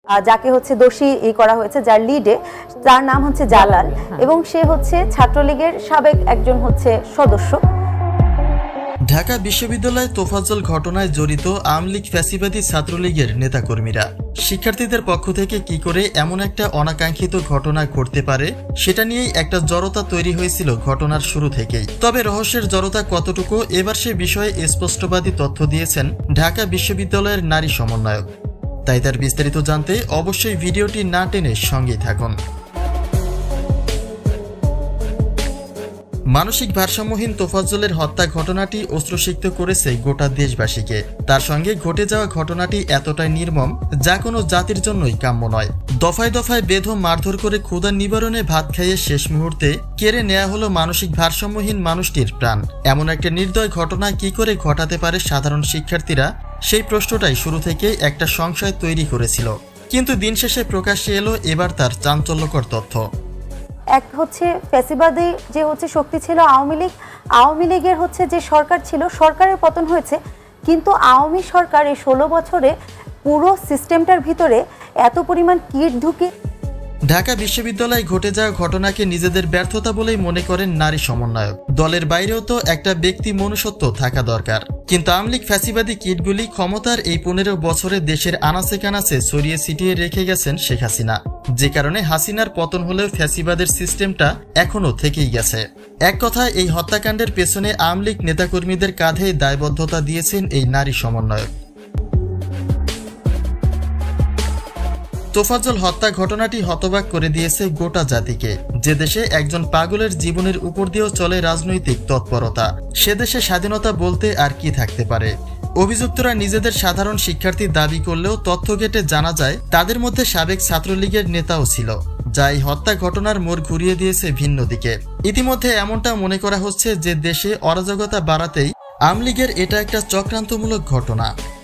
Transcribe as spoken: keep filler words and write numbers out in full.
যাকে হচ্ছে দোষী ই করা হয়েছে, যার লিডে, তার নাম হচ্ছে জালাল এবং সে হচ্ছে ছাত্রলীগের সাবেক একজন হচ্ছে সদস্য। ঢাকা বিশ্ববিদ্যালয়ে তোফাজ্জল ঘটনায় জড়িত আওয়ামী লীগ ফ্যাসিবাদী ছাত্রলীগের নেতাকর্মীরা শিক্ষার্থীদের পক্ষ থেকে কি করে এমন একটা অনাকাঙ্ক্ষিত ঘটনা ঘটতে পারে সেটা নিয়েই একটা জড়তা তৈরি হয়েছিল ঘটনার শুরু থেকেই। তবে রহস্যের জড়তা কতটুকু, এবার সে বিষয়ে স্পষ্টবাদী তথ্য দিয়েছেন ঢাকা বিশ্ববিদ্যালয়ের নারী সমন্বয়ক। তাই তার বিস্তারিত জানতে অবশ্যই ভিডিওটি না টেনে সঙ্গেই থাকুন। মানসিক ভারসাম্যহীন তোফাজ্জলের হত্যা ঘটনাটি অশ্রুসিক্ত করেছে গোটা দেশবাসীকে। তার সঙ্গে ঘটে যাওয়া ঘটনাটি এতটাই নির্মম যা কোনো জাতির জন্যই কাম্য নয়। দফায় দফায় বেধম মারধর করে ক্ষুধা নিবারণে ভাত খাইয়ে শেষ মুহূর্তে কেড়ে নেওয়া হলো মানসিক ভারসাম্যহীন মানুষটির প্রাণ। এমন একটা নির্দয় ঘটনা কি করে ঘটাতে পারে সাধারণ শিক্ষার্থীরা, সেই প্রশ্নটাই শুরু থেকেই একটা সংশয় তৈরি করেছিল। কিন্তু দিন শেষে প্রকাশ্যে এলো এবার তার চাঞ্চল্যকর তথ্য। এক হচ্ছে ফ্যাসিবাদী যে হচ্ছে শক্তি ছিল আওয়ামী লীগ, আওয়ামী লীগের হচ্ছে যে সরকার ছিল, সরকারের পতন হয়েছে, কিন্তু আওয়ামী সরকার এই ষোলো বছরে পুরো সিস্টেমটার ভিতরে এত পরিমাণ কিট ঢুকে। ঢাকা বিশ্ববিদ্যালয়ে ঘটে যাওয়া ঘটনাকে নিজেদের ব্যর্থতা বলেই মনে করেন নারী সমন্বয়ক। দলের বাইরেও তো একটা ব্যক্তি মনুষ্যত্ব থাকা দরকার, কিন্তু আওয়ামী লীগ ফ্যাসিবাদী কিটগুলি ক্ষমতার এই পনেরো বছরে দেশের আনাচে কানাচে ছড়িয়ে ছিটিয়ে রেখে গেছেন শেখ হাসিনা, যে কারণে হাসিনার পতন হলেও ফ্যাসিবাদের সিস্টেমটা এখনো থেকেই গেছে। এক কথায় এই হত্যাকাণ্ডের পেছনে আওয়ামী লীগ নেতাকর্মীদের কাঁধে দায়বদ্ধতা দিয়েছেন এই নারী সমন্বয়ক। তোফাজ্জল হত্যা ঘটনাটি হতবাক করে দিয়েছে গোটা জাতিকে। যে দেশে একজন পাগলের জীবনের উপর দিয়েও চলে রাজনৈতিক তৎপরতা, সে দেশে স্বাধীনতা বলতে আর কি থাকতে পারে। অভিযুক্তরা নিজেদের সাধারণ শিক্ষার্থী দাবি করলেও তথ্য ঘেটে জানা যায় তাদের মধ্যে সাবেক ছাত্রলীগের নেতাও ছিল, যা এই হত্যা ঘটনার মোড় ঘুরিয়ে দিয়েছে ভিন্ন দিকে। ইতিমধ্যে এমনটা মনে করা হচ্ছে যে দেশে অরাজকতা বাড়াতেই আওয়ামী লীগের এটা একটা চক্রান্তমূলক ঘটনা।